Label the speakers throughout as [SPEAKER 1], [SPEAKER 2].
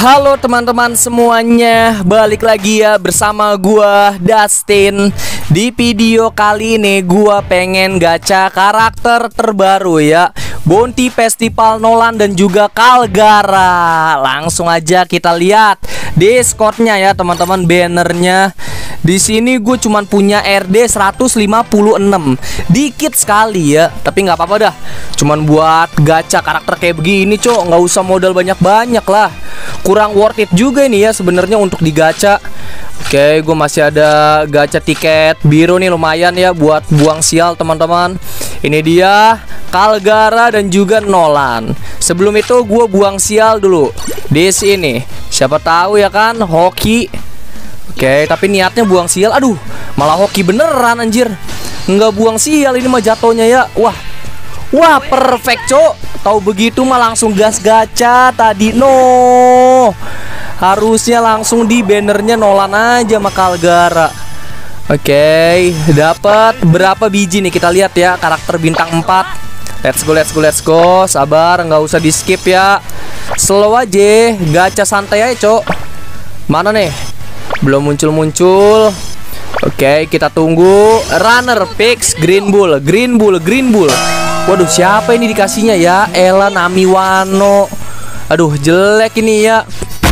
[SPEAKER 1] Halo teman-teman semuanya, balik lagi ya bersama gua Dustin. Di video kali ini gua pengen gacha karakter terbaru ya, Bounty Festival Nolan dan juga Calgara. Langsung aja kita lihat Discordnya ya teman-teman, bannernya. Di sini gue cuman punya RD 156, dikit sekali ya, tapi nggak apa-apa dah. Cuman buat gacha karakter kayak begini, cok, nggak usah modal banyak-banyak lah. Kurang worth it juga ini ya sebenarnya untuk digacha. Oke, gue masih ada gacha tiket biru nih, lumayan ya buat buang sial teman-teman. Ini dia Calgara dan juga Nolan. Sebelum itu gue buang sial dulu di sini. Siapa tahu ya kan hoki. Oke, tapi niatnya buang sial. Aduh, malah hoki beneran anjir. Nggak buang sial ini mah jatuhnya ya. Wah, perfect, cok. Tahu begitu mah langsung gas gacha tadi. No. Harusnya langsung di bannernya Nolan aja sama Calgara. Oke, dapat berapa biji nih kita lihat ya, karakter bintang 4. Let's go. Sabar, nggak usah di skip ya. Slow aja, gacha santai aja, cok. Mana nih? Belum muncul. Oke, kita tunggu. Runner picks Green Bull. Waduh, siapa ini dikasihnya ya? Ella Namiwano. Aduh, jelek ini ya.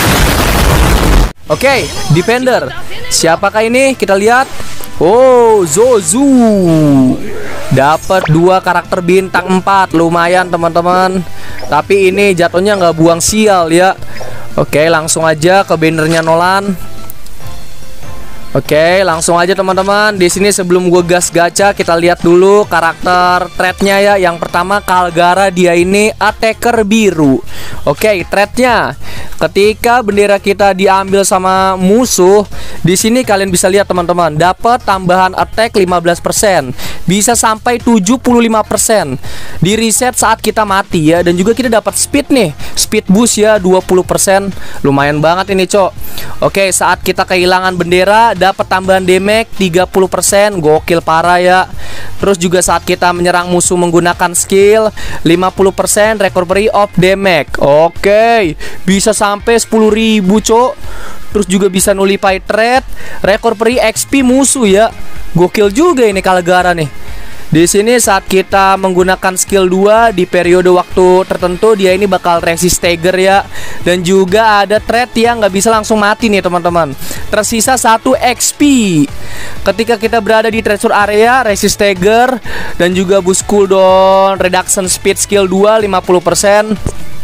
[SPEAKER 1] Oke, Defender. Siapakah ini? Kita lihat. Oh, Zozu. Dapat 2 karakter bintang 4. Lumayan teman-teman. Tapi ini jatuhnya nggak buang sial ya. Oke, langsung aja ke bannernya Nolan. Oke, langsung aja teman-teman. Di sini sebelum gue gas gacha, kita lihat dulu karakter threadnya ya. Yang pertama Calgara, dia ini attacker biru. Oke, threadnya ketika bendera kita diambil sama musuh, di sini kalian bisa lihat teman-teman, dapat tambahan attack 15%, bisa sampai 75%. Di reset saat kita mati ya, dan juga kita dapat speed nih, speed boost ya 20%. Lumayan banget ini, cok. Oke, saat kita kehilangan bendera dapat tambahan damage 30%, gokil parah ya. Terus juga saat kita menyerang musuh menggunakan skill 50% recovery of damage. Oke, bisa sampai 10.000, cok. Terus juga bisa nullify threat, recovery XP musuh ya. Gokil juga ini Calgara nih. Di sini saat kita menggunakan skill 2 di periode waktu tertentu, dia ini bakal resist stagger ya. Dan juga ada threat yang nggak bisa langsung mati nih teman-teman. Tersisa 1 XP ketika kita berada di treasure area, resist stagger, dan juga boost cooldown reduction speed skill 2 50%.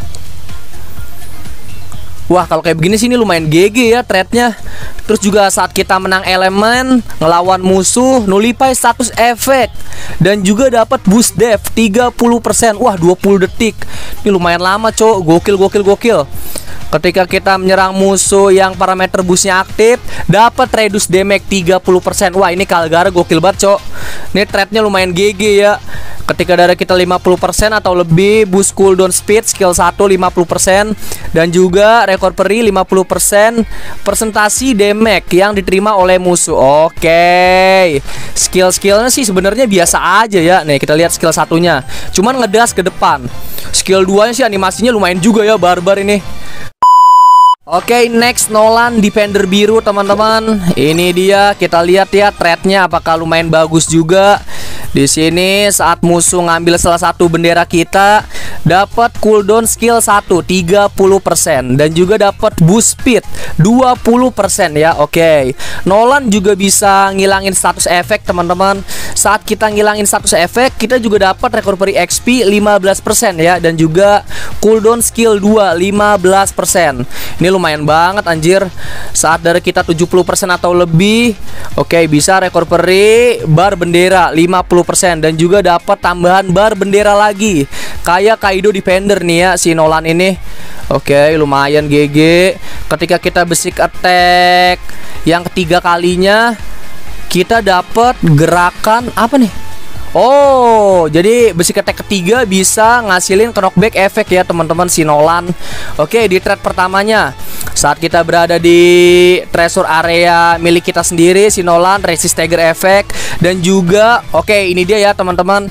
[SPEAKER 1] Wah, kalau kayak begini sih ini lumayan GG ya threadnya. Terus juga saat kita menang elemen, ngelawan musuh, nullify status efek, dan juga dapat boost dev 30%. Wah, 20 detik. Ini lumayan lama, cok. Gokil. Ketika kita menyerang musuh yang parameter boostnya aktif, dapat reduce damage 30%. Wah, ini Calgara gokil banget, cok. Ini threadnya lumayan GG ya. Ketika darah kita 50% atau lebih, boost cooldown speed skill 1 50%, dan juga recovery 50% persentasi damage yang diterima oleh musuh. Oke. Skill-skillnya sih sebenarnya biasa aja ya. Nih, kita lihat skill satunya. Cuman ngedas ke depan. Skill 2-nya sih animasinya lumayan juga ya, barbar ini. Oke, next Nolan Defender biru teman-teman. Ini dia, kita lihat ya threadnya apakah lumayan bagus juga. Di sini saat musuh ngambil salah satu bendera kita, dapat cooldown skill 1 30%, dan juga dapat boost speed 20% ya. Oke. Nolan juga bisa ngilangin status efek teman-teman. Saat kita ngilangin status efek, kita juga dapat recovery XP 15% ya, dan juga cooldown skill 2 15%. Ini lumayan banget anjir. Saat darah kita 70% atau lebih, oke, bisa recovery bar bendera 50%, dan juga dapat tambahan bar bendera lagi. Kayak Kaido Defender nih ya si Nolan ini. Oke, lumayan GG. Ketika kita basic attack yang ketiga kalinya, kita dapat gerakan apa nih? Oh, jadi basic attack ketiga bisa ngasilin knockback efek ya teman-teman si Nolan. Oke, di thread pertamanya saat kita berada di treasure area milik kita sendiri, si Nolan resist stagger effect, dan juga oke, ini dia ya teman-teman.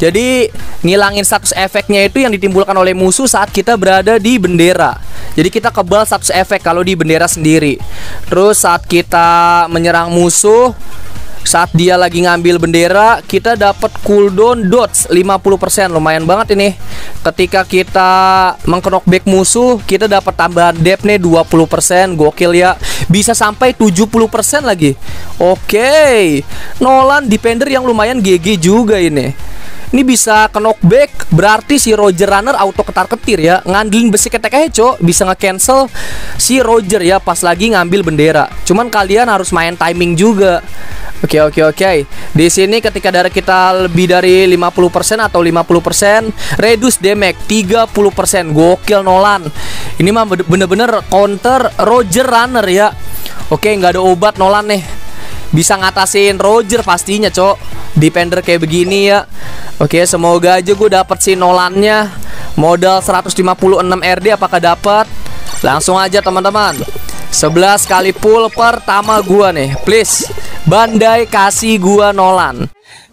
[SPEAKER 1] Jadi ngilangin status efeknya itu yang ditimbulkan oleh musuh saat kita berada di bendera. Jadi kita kebal status efek kalau di bendera sendiri. Terus saat kita menyerang musuh, saat dia lagi ngambil bendera, kita dapat cooldown dodge 50%. Lumayan banget ini. Ketika kita mengknockback musuh, kita dapat tambahan dep nih 20%. Gokil ya. Bisa sampai 70% lagi. Oke. Nolan defender yang lumayan GG juga ini. Ini bisa knockback, berarti si Roger Runner auto ketar-ketir ya. Ngandelin besi ketek aja, cok. Bisa nge-cancel si Roger ya pas lagi ngambil bendera. Cuman kalian harus main timing juga. Oke. Di sini ketika darah kita lebih dari 50% atau 50%, reduce damage 30%. Gokil Nolan. Ini mah bener-bener counter Roger Runner ya. Oke, nggak ada obat Nolan nih. Bisa ngatasin Roger pastinya, cok. Defender kayak begini ya. Oke, semoga aja gue dapet si Nolannya. Modal 156 RD apakah dapat? Langsung aja teman-teman. 11 kali pull pertama gua nih. Please, Bandai kasih gua Nolan.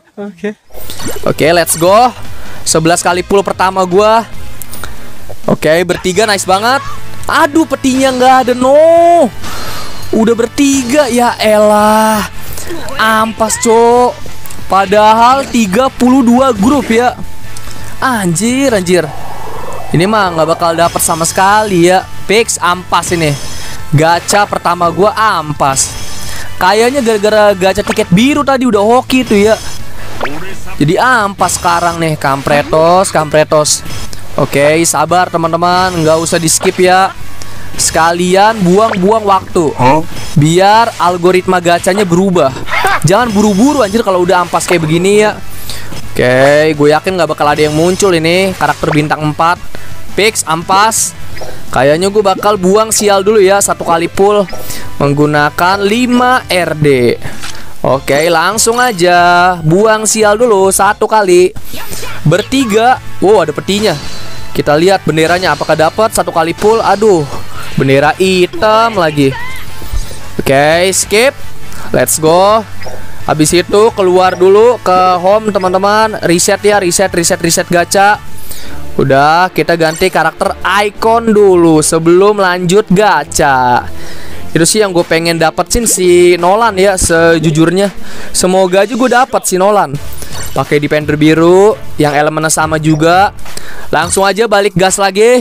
[SPEAKER 1] Oke, let's go. 11 kali pull pertama gua. Oke, bertiga nice banget. Aduh, petinya nggak ada, no. Udah bertiga, ya elah. Ampas, cok. Padahal 32 grup ya. Anjir. Ini mah nggak bakal dapet sama sekali ya. Fix ampas ini. Gacha pertama gua ampas. Kayaknya gara-gara gacha tiket biru tadi udah hoki tuh ya. Jadi ampas sekarang nih. Kampretos. Oke, sabar teman-teman, nggak usah di skip ya. Sekalian buang-buang waktu biar algoritma gacanya berubah. Jangan buru-buru anjir kalau udah ampas kayak begini ya. Oke, gue yakin nggak bakal ada yang muncul ini karakter bintang 4. Fix ampas. Kayaknya gue bakal buang sial dulu ya. 1 kali pull menggunakan 5 RD. Oke, langsung aja buang sial dulu 1 kali. Bertiga. Wow, ada petinya. Kita lihat benderanya apakah dapat 1 kali pull. Aduh, bendera hitam lagi. Oke, skip. Let's go. Habis itu keluar dulu ke home teman-teman. Reset ya, reset gacha. Udah, kita ganti karakter icon dulu sebelum lanjut gacha. Itu sih yang gue pengen dapetin si Nolan ya, sejujurnya. Semoga aja gue dapet si Nolan. Pakai defender biru yang elemennya sama juga. Langsung aja balik gas lagi.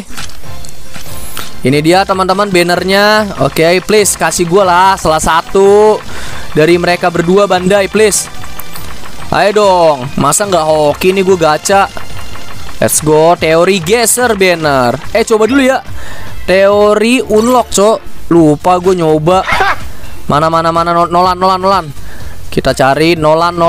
[SPEAKER 1] Ini dia teman-teman bannernya. Oke, please kasih gue lah salah satu dari mereka berdua, Bandai, please. Ayo dong, masa nggak hoki nih gue gacha. Let's go, teori geser banner. Coba dulu ya. Teori unlock, cok. Lupa gue nyoba. Mana Nolan. Kita cari Nolan.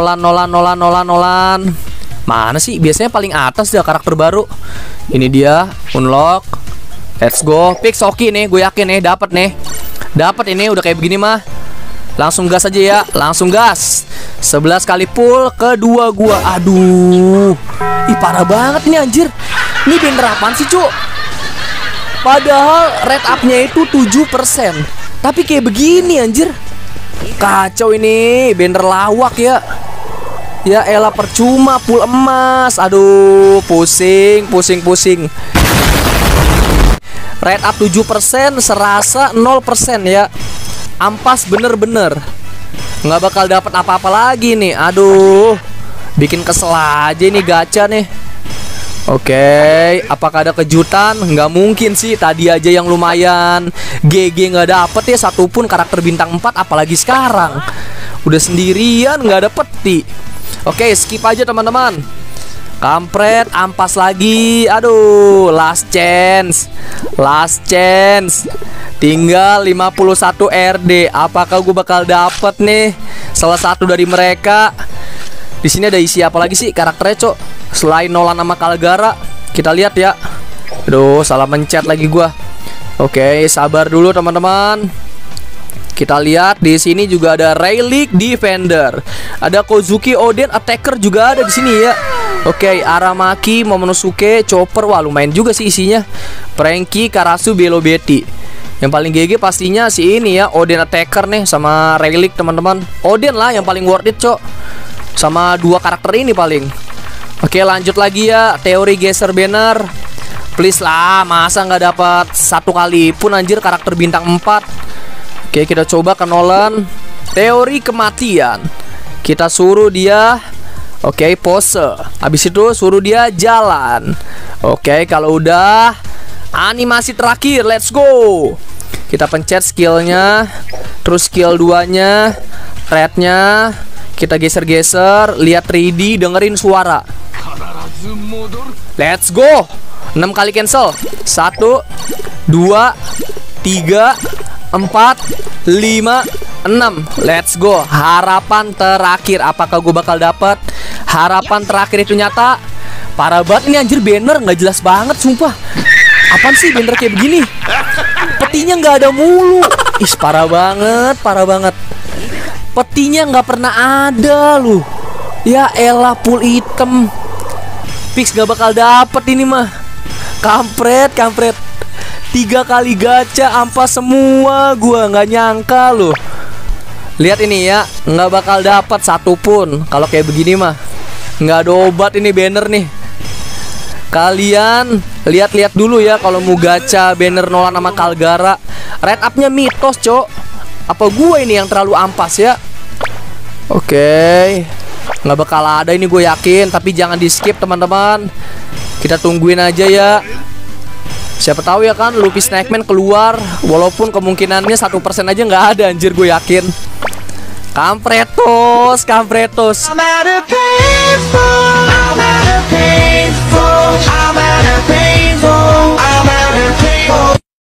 [SPEAKER 1] Mana sih? Biasanya paling atas dia karakter baru. Ini dia, unlock. Let's go. Fix Oki nih, gue yakin nih dapat nih. Dapat ini udah kayak begini mah. Langsung gas aja ya, langsung gas. 11 kali pull kedua gua. Aduh. Ih, parah banget nih anjir. Ini banner apaan sih, cuk? Padahal rate up-nya itu 7%. Tapi kayak begini anjir. Kacau ini, banner lawak ya. Ya elah, percuma pull emas. Aduh, pusing. Rate up 7%, serasa 0% ya. Ampas bener-bener. Nggak bakal dapat apa-apa lagi nih. Aduh, bikin kesel aja nih gacha nih. Oke, apakah ada kejutan? Nggak mungkin sih. Tadi aja yang lumayan GG nggak dapet ya satupun karakter bintang 4. Apalagi sekarang udah sendirian nggak ada peti. Oke, skip aja teman-teman. Kampret, ampas lagi. Aduh, last chance. Tinggal 51 RD. Apakah gue bakal dapet nih salah satu dari mereka? Di sini ada isi apa lagi sih karakternya, cok? Selain Nolan sama Calgara. Kita lihat ya. Aduh, salah mencet lagi gua. Oke, sabar dulu teman-teman. Kita lihat di sini juga ada Rayleigh Defender. Ada Kozuki Oden Attacker juga ada di sini ya. Oke, Aramaki, Momonosuke, Chopper. Wah, lumayan juga sih isinya. Franky, Karasu, Belo Betty. Yang paling GG pastinya si ini ya, Oden Attacker nih sama Rayleigh teman-teman. Oden lah yang paling worth it, cok. Sama dua karakter ini paling. Oke, lanjut lagi ya. Teori geser banner. Please lah, masa nggak dapat satu kali pun anjir karakter bintang 4. Oke, kita coba ke Nolan. Teori kematian. Kita suruh dia, oke, pose. Habis itu suruh dia jalan. Oke, kalau udah, animasi terakhir, let's go. Kita pencet skillnya, terus skill 2-nya, threadnya, kita geser-geser, lihat 3D, dengerin suara. Let's go. 6 kali cancel. 1, 2, 3, 4, 5, 6. Let's go. Harapan terakhir. Apakah gue bakal dapat? Harapan terakhir itu nyata. Parah banget ini anjir, banner nggak jelas banget sumpah. Apaan sih banner kayak begini? Petinya nggak ada mulu. Ih, parah banget, parah banget. Petinya nggak pernah ada loh. Ya elah, full item. Fix gak bakal dapet ini mah. Kampret, kampret. 3 kali gacha ampas semua. Gua nggak nyangka loh. Lihat ini ya, nggak bakal dapat satupun. Kalau kayak begini mah nggak ada obat ini banner nih. Kalian lihat-lihat dulu ya kalau mau gacha banner Nolan sama Kalgara. Red up-nya mitos, cok. Apa gue ini yang terlalu ampas ya? Oke, nggak bakal ada ini gue yakin. Tapi jangan di skip teman-teman. Kita tungguin aja ya. Siapa tahu ya kan Luffy Snackman keluar. Walaupun kemungkinannya 1% aja nggak ada anjir, gue yakin. Kampretos, kampretos.